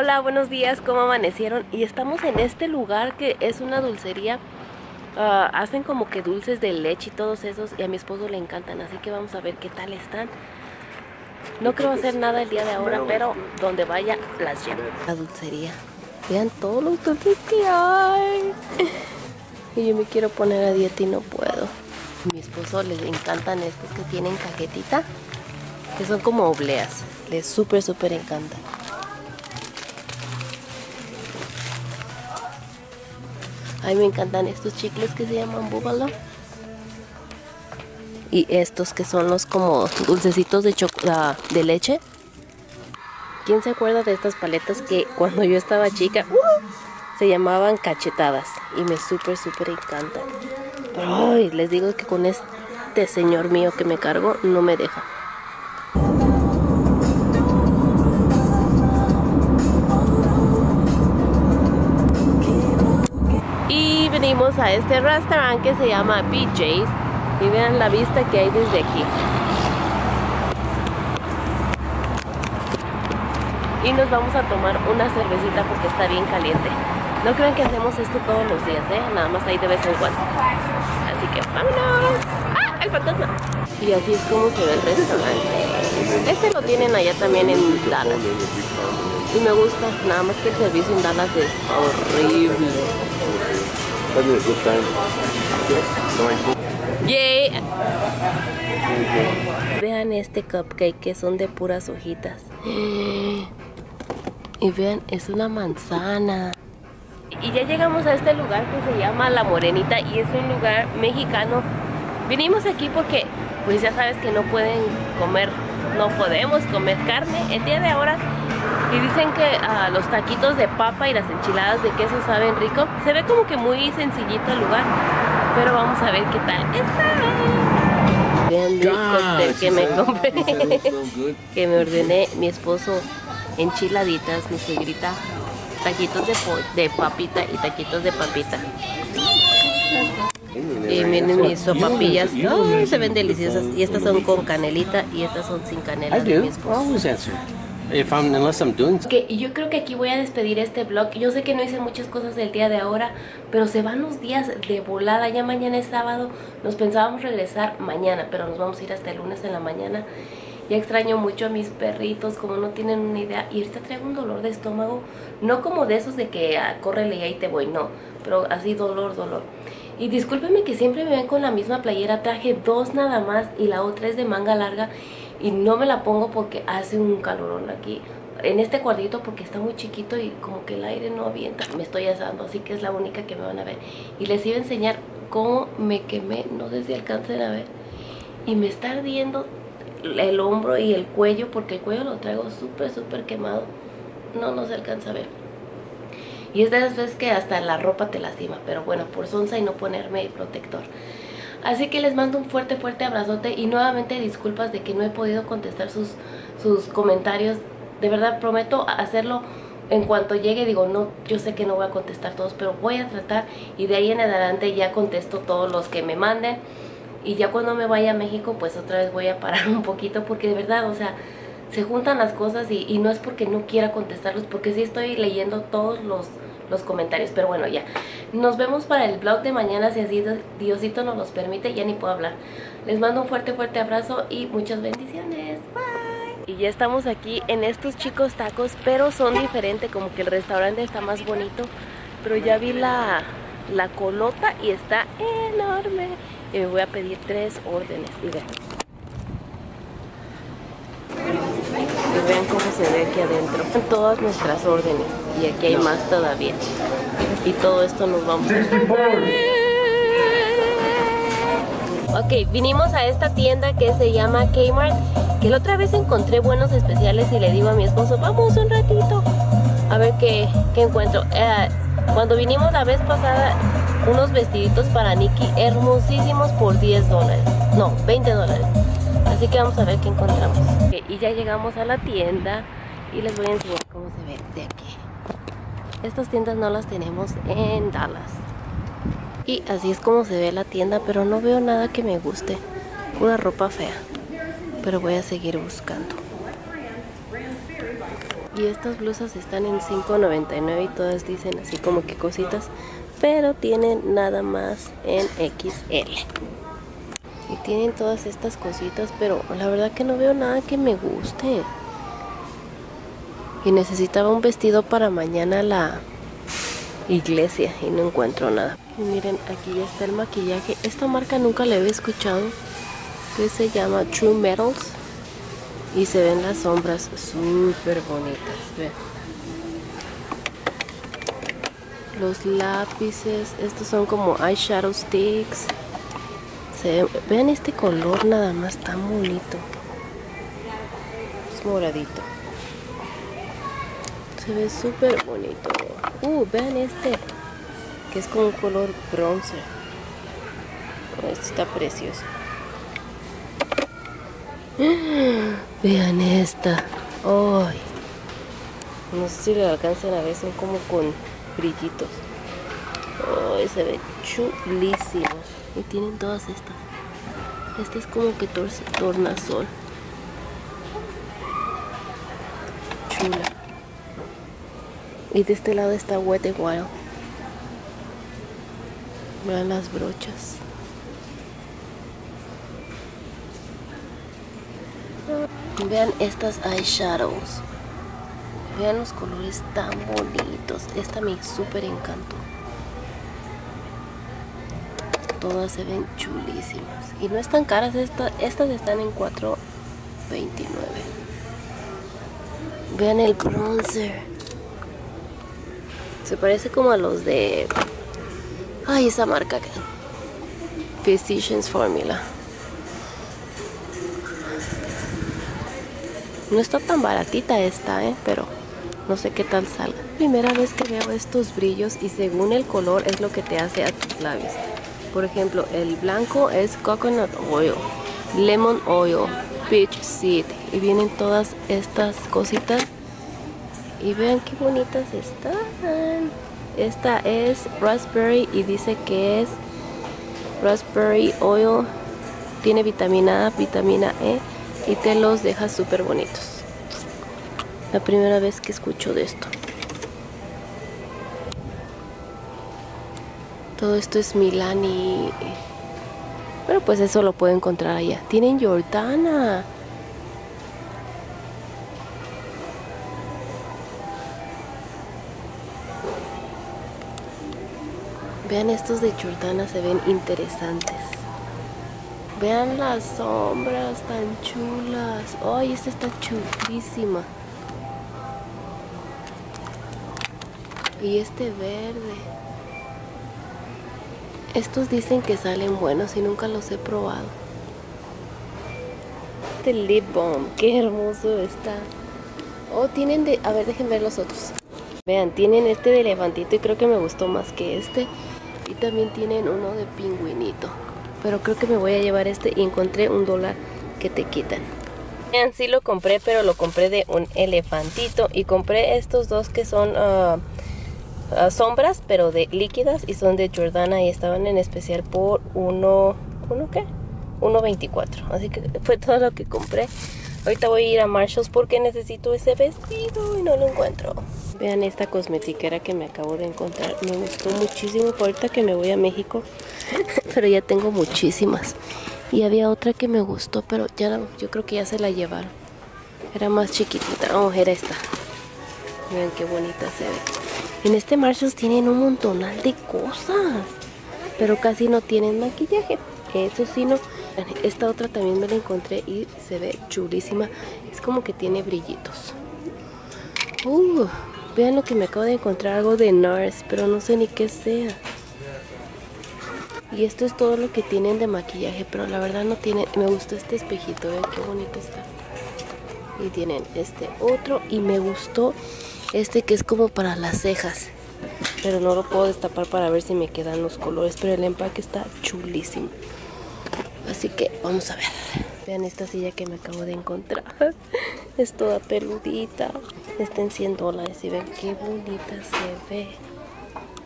Hola, buenos días, ¿cómo amanecieron? Y estamos en este lugar que es una dulcería. Hacen como que dulces de leche y todos esos, y a mi esposo le encantan, así que vamos a ver qué tal están. No creo hacer nada el día de ahora, pero donde vaya las llevo. La dulcería. Vean todos los dulces que hay. Y yo me quiero poner a dieta y no puedo. A mi esposo les encantan estos que tienen cajetita, que son como obleas. Les súper encantan. A mí me encantan estos chicles que se llaman búbalo. Y estos que son los como dulcecitos de leche. ¿Quién se acuerda de estas paletas que cuando yo estaba chica se llamaban cachetadas? Y me súper encantan. Pero ay, les digo que con este señor mío que me cargo no me deja. Y venimos a este restaurante que se llama BJ's. Y vean la vista que hay desde aquí. Y nos vamos a tomar una cervecita porque está bien caliente. No crean que hacemos esto todos los días, nada más ahí de vez en cuando. Así que vámonos. ¡Ah! ¡El fantasma! Y así es como se ve el restaurante. Este lo tienen allá también en Dallas. Y me gusta, nada más que el servicio en Dallas es horrible. Yay. Vean este cupcake que son de puras hojitas. Y vean, es una manzana. Y ya llegamos a este lugar que se llama La Morenita y es un lugar mexicano. Vinimos aquí porque pues ya sabes que no podemos comer carne el día de ahora. Y dicen que los taquitos de papa y las enchiladas de queso saben rico. Se ve como que muy sencillito el lugar, pero vamos a ver qué tal está. Vean el cóctel que me compré, que me ordené mi esposo, enchiladitas, mi suegrita, taquitos de papita y taquitos de papita. Y miren mis sopapillas, se ven deliciosas. Y estas son con canelita y estas son sin canela de mi esposo. Y yo creo que aquí voy a despedir este vlog. Yo sé que no hice muchas cosas el día de ahora, pero se van los días de volada. Ya mañana es sábado. Nos pensábamos regresar mañana, pero nos vamos a ir hasta el lunes en la mañana. Ya extraño mucho a mis perritos, como no tienen una idea. Y ahorita traigo un dolor de estómago. No como de esos de que córrele y ahí te voy, no. Pero así dolor. Y discúlpenme que siempre me ven con la misma playera. Traje dos nada más y la otra es de manga larga. Y no me la pongo porque hace un calorón aquí en este cuartito porque está muy chiquito y como que el aire no avienta. Me estoy asando, así que es la única que me van a ver. Y les iba a enseñar cómo me quemé, no sé si alcancen a ver. Y me está ardiendo el hombro y el cuello porque el cuello lo traigo súper quemado. No se alcanza a ver. Y es de esas veces que hasta la ropa te lastima, pero bueno, por sonsa y no ponerme protector. Así que les mando un fuerte abrazote y nuevamente disculpas de que no he podido contestar sus comentarios. De verdad prometo hacerlo en cuanto llegue. Digo, no, yo sé que no voy a contestar todos, pero voy a tratar y de ahí en adelante ya contesto todos los que me manden. Y ya cuando me vaya a México pues otra vez voy a parar un poquito porque de verdad, o sea, se juntan las cosas y no es porque no quiera contestarlos, porque sí estoy leyendo todos los comentarios. Pero bueno, ya nos vemos para el vlog de mañana, si así Diosito nos los permite. Ya ni puedo hablar. Les mando un fuerte abrazo y muchas bendiciones. Bye. Y ya estamos aquí en estos chicos tacos, pero son diferentes, como que el restaurante está más bonito. Pero ya vi la colota y está enorme. Y me voy a pedir 3 órdenes. Y vean cómo se ve aquí adentro. Son todas nuestras órdenes. Y aquí hay más todavía. Y todo esto nos vamos a Ok, vinimos a esta tienda que se llama Kmart, que la otra vez encontré buenos especiales y le digo a mi esposo, vamos un ratito a ver qué encuentro. Cuando vinimos la vez pasada, unos vestiditos para Nikki hermosísimos por $10. No, $20. Así que vamos a ver qué encontramos. Okay, y ya llegamos a la tienda y les voy a enseñar cómo se ve de aquí. Estas tiendas no las tenemos en Dallas. Y así es como se ve la tienda, pero no veo nada que me guste. Pura ropa fea. Pero voy a seguir buscando. Y estas blusas están en $5.99 y todas dicen así como que cositas, pero tienen nada más en XL. Y tienen todas estas cositas, pero la verdad que no veo nada que me guste. Y necesitaba un vestido para mañana a la iglesia y no encuentro nada. Y miren, aquí ya está el maquillaje. Esta marca nunca la había escuchado, que se llama True Metals. Y se ven las sombras súper bonitas. Vean. Los lápices, estos son como eyeshadow sticks. Vean este color nada más tan bonito. Es moradito. Se ve súper bonito. Vean este, que es con un color bronce. Este está precioso. Vean esta. Ay. No sé si lo alcanzan a ver, son como con brillitos. Ay, se ve chulísimo. Y tienen todas estas. Este es como que tornasol. Chula. Y de este lado está Wet n Wild. Vean las brochas. Vean estas eyeshadows. Vean los colores tan bonitos. Esta me súper encantó. Todas se ven chulísimas. Y no están caras. Estas están en $4.29. Vean el bronzer. Se parece como a los de... Ay, esa marca. Physicians Formula. No está tan baratita esta, pero no sé qué tal salga. Primera vez que veo estos brillos y según el color es lo que te hace a tus labios. Por ejemplo, el blanco es Coconut Oil, Lemon Oil, Peach Seed. Y vienen todas estas cositas. Y vean qué bonitas están. Esta es Raspberry y dice que es Raspberry Oil. Tiene vitamina A, vitamina E y te los deja súper bonitos. La primera vez que escucho de esto. Todo esto es Milani. Pero pues eso lo puedo encontrar allá. Tienen Jordana. Vean estos de Jordana, se ven interesantes. Vean las sombras tan chulas. Ay, esta está chulísima. Y este verde. Estos dicen que salen buenos y nunca los he probado. Este lip balm, qué hermoso está. Oh, tienen de... A ver, dejen ver los otros. Vean, tienen este de elefantito y creo que me gustó más que este. Y también tienen uno de pingüinito. Pero creo que me voy a llevar este y encontré $1 que te quitan. Vean, sí lo compré, pero lo compré de un elefantito. Y compré estos dos que son sombras, pero de líquidas. Y son de Jordana y estaban en especial por $1.24. Así que fue todo lo que compré. Ahorita voy a ir a Marshalls porque necesito ese vestido y no lo encuentro. Vean esta cosmetiquera que me acabo de encontrar. Me gustó muchísimo. Ahorita que me voy a México. Pero ya tengo muchísimas. Y había otra que me gustó, pero ya no, yo creo que ya se la llevaron. Era más chiquitita. Oh, era esta. Vean qué bonita se ve. En este Marshalls tienen un montonal de cosas. Pero casi no tienen maquillaje. Eso sí no. Esta otra también me la encontré y se ve chulísima. Es como que tiene brillitos. Vean lo que me acabo de encontrar. Algo de NARS, pero no sé ni qué sea. Y esto es todo lo que tienen de maquillaje, pero la verdad no tiene. Me gustó este espejito, vean qué bonito está. Y tienen este otro y me gustó este que es como para las cejas. Pero no lo puedo destapar para ver si me quedan los colores, pero el empaque está chulísimo. Así que vamos a ver. Vean esta silla que me acabo de encontrar. Es toda peludita. Está en $100 y ven qué bonita se ve.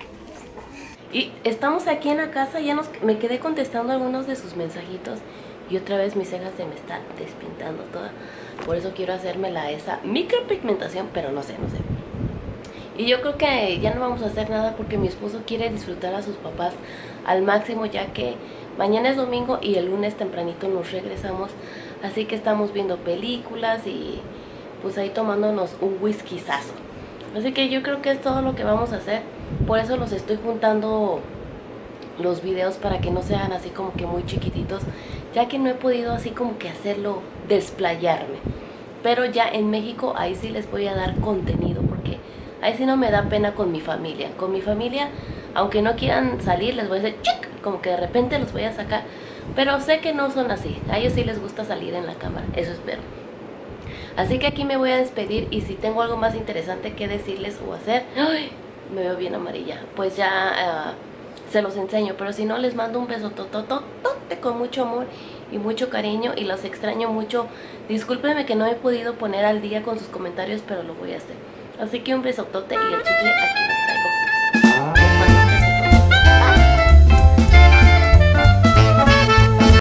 Y estamos aquí en la casa. Ya me quedé contestando algunos de sus mensajitos. y otra vez mis cejas se me están despintando toda. Por eso quiero hacérmela esa micropigmentación, pero no sé. Y yo creo que ya no vamos a hacer nada porque mi esposo quiere disfrutar a sus papás al máximo, ya que mañana es domingo y el lunes tempranito nos regresamos. Así que estamos viendo películas y pues ahí tomándonos un whiskyzazo. Así que yo creo que es todo lo que vamos a hacer. Por eso los estoy juntando los videos para que no sean así como que muy chiquititos, ya que no he podido así como que hacerlo, desplayarme. Pero ya en México ahí sí les voy a dar contenido, porque ahí sí no me da pena con mi familia. Con mi familia, aunque no quieran salir, les voy a decir ¡chic! Como que de repente los voy a sacar. Pero sé que no son así. A ellos sí les gusta salir en la cámara, eso espero. Así que aquí me voy a despedir y si tengo algo más interesante que decirles o hacer, ¡ay! Me veo bien amarilla, pues ya se los enseño. Pero si no, les mando un beso totototote con mucho amor y mucho cariño y los extraño mucho. Discúlpenme que no he podido poner al día con sus comentarios, pero lo voy a hacer. Así que un besotote y el chicle aquí lo traigo.